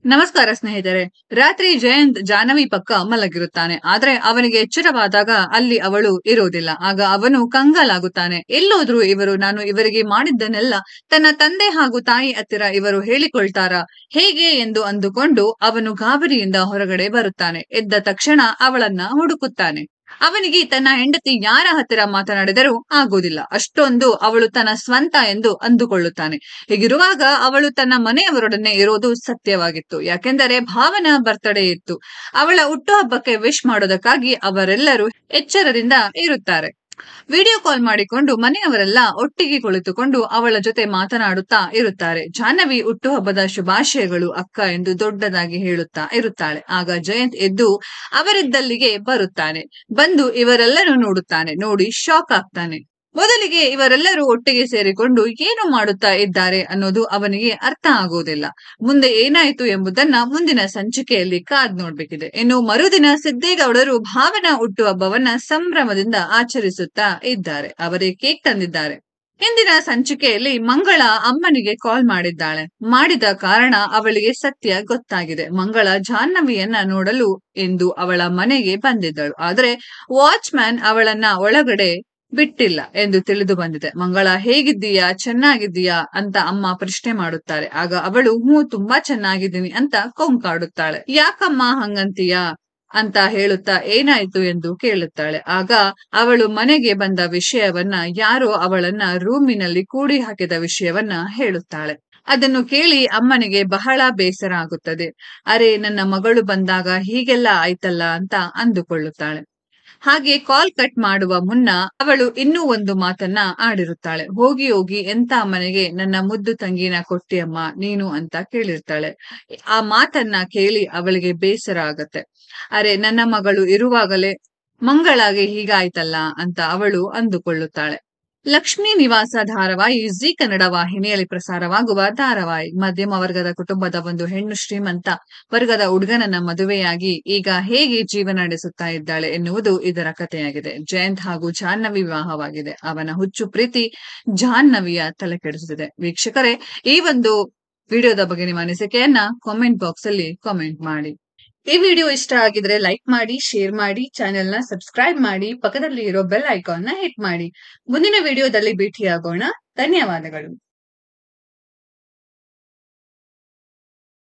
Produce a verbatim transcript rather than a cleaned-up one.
ನಮಸ್ಕಾರ ಸ್ನೇಹಿತರೆ. ರಾತ್ರಿ ಜಯಂತ್ ಜಾಹ್ನವಿ ಪಕ್ಕ ಮಲಗಿರುತ್ತಾನೆ. ಆದ್ರೆ ಅವನಿಗೆ ಎಚ್ಚರವಾದಾಗ ಅಲ್ಲಿ ಅವಳು ಇರುವುದಿಲ್ಲ. ಆಗ ಅವನು ಕಂಗಾಲಾಗುತ್ತಾನೆ. ಎಲ್ಲೋದ್ರು ಇವರು? ನಾನು ಇವರಿಗೆ ಮಾಡಿದ್ದನ್ನೆಲ್ಲ ತನ್ನ ತಂದೆ ಹಾಗೂ ತಾಯಿ ಹತ್ತಿರ ಇವರು ಹೇಳಿಕೊಳ್ತಾರಾ ಹೇಗೆ ಎಂದು ಅಂದುಕೊಂಡು ಅವನು ಗಾಬರಿಯಿಂದ ಹೊರಗಡೆ ಬರುತ್ತಾನೆ. ಎದ್ದ ತಕ್ಷಣ ಅವಳನ್ನ ಹುಡುಕುತ್ತಾನೆ. ಅವನಿಗೆ ತನ್ನ ಹೆಂಡತಿ ಯಾರ ಹತ್ತಿರ ಮಾತನಾಡಿದರೂ ಆಗುವುದಿಲ್ಲ. ಅಷ್ಟೊಂದು ಅವಳು ತನ್ನ ಸ್ವಂತ ಎಂದು ಅಂದುಕೊಳ್ಳುತ್ತಾನೆ. ಹೀಗಿರುವಾಗ ಅವಳು ತನ್ನ ಮನೆಯವರೊಡನೆ ಇರೋದು ಸತ್ಯವಾಗಿತ್ತು. ಯಾಕೆಂದರೆ ಭಾವನ ಬರ್ತ್ಡೇ ಇತ್ತು. ಅವಳ ಹುಟ್ಟುಹಬ್ಬಕ್ಕೆ ವಿಶ್ ಮಾಡೋದಕ್ಕಾಗಿ ಅವರೆಲ್ಲರೂ ಎಚ್ಚರದಿಂದ ಇರುತ್ತಾರೆ. ವಿಡಿಯೋ ಕಾಲ್ ಮಾಡಿಕೊಂಡು ಮನೆಯವರೆಲ್ಲ ಒಟ್ಟಿಗೆ ಕುಳಿತುಕೊಂಡು ಅವಳ ಜೊತೆ ಮಾತನಾಡುತ್ತಾ ಇರುತ್ತಾರೆ. ಜಾಹ್ನವಿ ಹುಟ್ಟುಹಬ್ಬದ ಶುಭಾಶಯಗಳು ಅಕ್ಕ ಎಂದು ದೊಡ್ಡದಾಗಿ ಹೇಳುತ್ತಾ ಇರುತ್ತಾಳೆ. ಆಗ ಜಯಂತ್ ಎದ್ದು ಅವರಿದ್ದಲ್ಲಿಗೆ ಬರುತ್ತಾನೆ. ಬಂದು ಇವರೆಲ್ಲರೂ ನೋಡುತ್ತಾನೆ. ನೋಡಿ ಶಾಕ್ ಆಗ್ತಾನೆ. ಮೊದಲಿಗೆ ಇವರೆಲ್ಲರೂ ಒಟ್ಟಿಗೆ ಸೇರಿಕೊಂಡು ಏನು ಮಾಡುತ್ತಾ ಇದ್ದಾರೆ ಅನ್ನೋದು ಅವನಿಗೆ ಅರ್ಥ ಆಗುವುದಿಲ್ಲ. ಮುಂದೆ ಏನಾಯಿತು ಎಂಬುದನ್ನ ಮುಂದಿನ ಸಂಚಿಕೆಯಲ್ಲಿ ಕಾದ್ ನೋಡ್ಬೇಕಿದೆ. ಇನ್ನು ಮರುದಿನ ಸಿದ್ದೇಗೌಡರು ಭಾವನ ಹುಟ್ಟುಹಬ್ಬವನ್ನ ಸಂಭ್ರಮದಿಂದ ಆಚರಿಸುತ್ತಾ ಇದ್ದಾರೆ. ಅವರೇ ಕೇಕ್ ತಂದಿದ್ದಾರೆ. ಇಂದಿನ ಸಂಚಿಕೆಯಲ್ಲಿ ಮಂಗಳ ಅಮ್ಮನಿಗೆ ಕಾಲ್ ಮಾಡಿದ್ದಾಳೆ. ಮಾಡಿದ ಕಾರಣ ಅವಳಿಗೆ ಸತ್ಯ ಗೊತ್ತಾಗಿದೆ. ಮಂಗಳ ಜಾಹ್ನವಿಯನ್ನ ನೋಡಲು ಎಂದು ಅವಳ ಮನೆಗೆ ಬಂದಿದ್ದಳು. ಆದ್ರೆ ವಾಚ್ಮ್ಯಾನ್ ಅವಳನ್ನ ಒಳಗಡೆ ಬಿಟ್ಟಿಲ್ಲ ಎಂದು ತಿಳಿದು ಬಂದಿದೆ. ಮಂಗಳ ಹೇಗಿದ್ದೀಯಾ, ಚೆನ್ನಾಗಿದ್ದೀಯಾ ಅಂತ ಅಮ್ಮ ಪ್ರಶ್ನೆ ಮಾಡುತ್ತಾರೆ. ಆಗ ಅವಳು ಹ್ಞೂ ತುಂಬಾ ಚೆನ್ನಾಗಿದ್ದೀನಿ ಅಂತ ಕೊಂಕಾಡುತ್ತಾಳೆ. ಯಾಕಮ್ಮ ಹಂಗಂತೀಯಾ ಅಂತ ಹೇಳುತ್ತಾ ಏನಾಯ್ತು ಎಂದು ಕೇಳುತ್ತಾಳೆ. ಆಗ ಅವಳು ಮನೆಗೆ ಬಂದ ವಿಷಯವನ್ನ, ಯಾರೋ ಅವಳನ್ನ ರೂಮಿನಲ್ಲಿ ಕೂಡಿ ಹಾಕಿದ ವಿಷಯವನ್ನ ಹೇಳುತ್ತಾಳೆ. ಅದನ್ನು ಕೇಳಿ ಅಮ್ಮನಿಗೆ ಬಹಳ ಬೇಸರ ಆಗುತ್ತದೆ. ಅರೆ, ನನ್ನ ಮಗಳು ಬಂದಾಗ ಹೀಗೆಲ್ಲ ಆಯ್ತಲ್ಲ ಅಂತ ಅಂದುಕೊಳ್ಳುತ್ತಾಳೆ. ಹಾಗೆ ಕಾಲ್ ಕಟ್ ಮಾಡುವ ಮುನ್ನ ಅವಳು ಇನ್ನೂ ಒಂದು ಮಾತನ್ನ ಆಡಿರುತ್ತಾಳೆ. ಹೋಗಿ ಹೋಗಿ ಎಂತ ಮನೆಗೆ ನನ್ನ ಮುದ್ದು ತಂಗಿನ ಕೊಟ್ಟಿಯಮ್ಮ ನೀನು ಅಂತ ಕೇಳಿರ್ತಾಳೆ. ಆ ಮಾತನ್ನ ಕೇಳಿ ಅವಳಿಗೆ ಬೇಸರ ಆಗತ್ತೆ. ಅರೆ, ನನ್ನ ಮಗಳು ಇರುವಾಗಲೇ ಮಂಗಳಾಗೆ ಹೀಗಾಯ್ತಲ್ಲ ಅಂತ ಅವಳು ಅಂದುಕೊಳ್ಳುತ್ತಾಳೆ. ಲಕ್ಷ್ಮೀ ನಿವಾಸ ಧಾರಾವಾಹಿ ಜಿ ಕನ್ನಡ ವಾಹಿನಿಯಲ್ಲಿ ಪ್ರಸಾರವಾಗುವ ಧಾರಾವಾಹಿ. ಮಧ್ಯಮ ವರ್ಗದ ಕುಟುಂಬದ ಒಂದು ಹೆಣ್ಣು ಶ್ರೀಮಂತ ವರ್ಗದ ಹುಡುಗನನ್ನ ಮದುವೆಯಾಗಿ ಈಗ ಹೇಗೆ ಜೀವನ ನಡೆಸುತ್ತಾ ಇದ್ದಾಳೆ ಎನ್ನುವುದು ಇದರ ಕಥೆಯಾಗಿದೆ. ಜಯಂತ್ ಹಾಗೂ ಜಾಹ್ನವಿ ವಿವಾಹವಾಗಿದೆ. ಅವನ ಹುಚ್ಚು ಪ್ರೀತಿ ಜಾಹ್ನವಿಯ ತಲೆ ಕೆಡಿಸುತ್ತಿದೆ. ವೀಕ್ಷಕರೇ, ಈ ಒಂದು ವಿಡಿಯೋದ ಬಗ್ಗೆ ನಿಮ್ಮ ಅನಿಸಿಕೆಯನ್ನ ಕಾಮೆಂಟ್ ಬಾಕ್ಸ್ ಅಲ್ಲಿ ಕಾಮೆಂಟ್ ಮಾಡಿ. ಈ ವಿಡಿಯೋ ಇಷ್ಟ ಆಗಿದ್ರೆ ಲೈಕ್ ಮಾಡಿ, ಶೇರ್ ಮಾಡಿ, ಚಾನೆಲ್ ನ ಸಬ್ಸ್ಕ್ರೈಬ್ ಮಾಡಿ, ಪಕ್ಕದಲ್ಲಿ ಇರೋ ಬೆಲ್ ಐಕಾನ್ ನ ಹಿಟ್ ಮಾಡಿ. ಮುಂದಿನ ವಿಡಿಯೋದಲ್ಲಿ ಭೇಟಿಯಾಗೋಣ. ಧನ್ಯವಾದಗಳು.